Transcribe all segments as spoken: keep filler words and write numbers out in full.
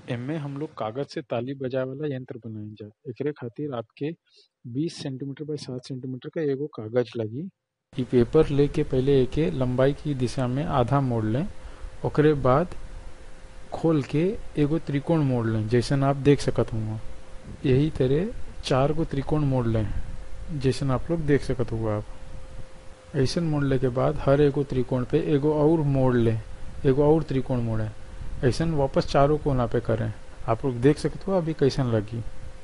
एमे हम लोग कागज से ताली बजाए वाला यंत्र बनाई जा। एकरे खातिर आपके बीस सेंटीमीटर बाई सात सेंटीमीटर का एगो कागज लगी। ई पेपर लेके पहले एके लंबाई की दिशा में आधा मोड़ लें। ओकरे बाद खोल के एगो त्रिकोण मोड़ लें, जैसन आप देख सकत हुआ। यही तरह चार गो त्रिकोण मोड़ लें, जैसन आप लोग देख सकत हुआ। आप ऐसन मोड़ले के बाद हर एगो त्रिकोण पे एगो और मोड़ लें, एगो और त्रिकोण मोड़े। ऐसन वापस चारों कोना पे करें। आप लोग देख सकते हो अभी कैसन लगी।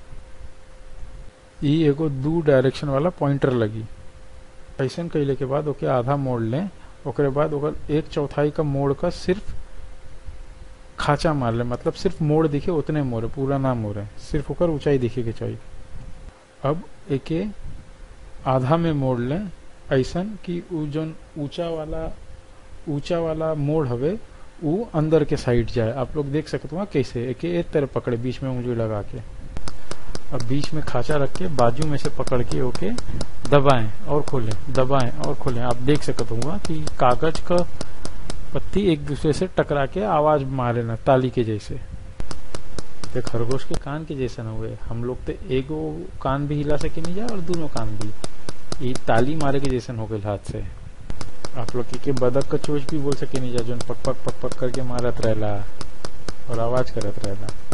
ई एगो दो डायरेक्शन वाला पॉइंटर लगी। ऐसन कैले के बाद ओके आधा मोड़ लें। ओकरे बाद ओकर एक चौथाई का मोड़ का सिर्फ खाचा मार लें, मतलब सिर्फ मोड़ दिखे उतने मोड़े, पूरा ना मोड़े, सिर्फ ओकर ऊंचाई दिखे के चाहिए। अब एके आधा में मोड़ लें, ऐसन कि उ जौन ऊंचा वाला ऊंचा वाला मोड़ हवे वो अंदर के साइड जाए। आप लोग देख सकते हो कैसे। एक एक तरह पकड़े, बीच में उंगली लगा के। अब बीच में खाचा रख के बाजू में से पकड़ के ओके दबाएं और खोलें, दबाएं और खोलें। आप देख सकते हो कि कागज का पत्ती एक दूसरे से टकरा के आवाज मारे ना, ताली के जैसे। तो खरगोश के कान के जैसे न हुए। हम लोग तो एगो कान भी हिला सके नहीं जाए और दोनों कान भी। ये ताली मारे के जैसन हो गए हाथ से। आप लोग के बदक का चोच भी बोल सके नहीं जा, जो पक पक पक पक करके मारत रहला और आवाज करत रहला।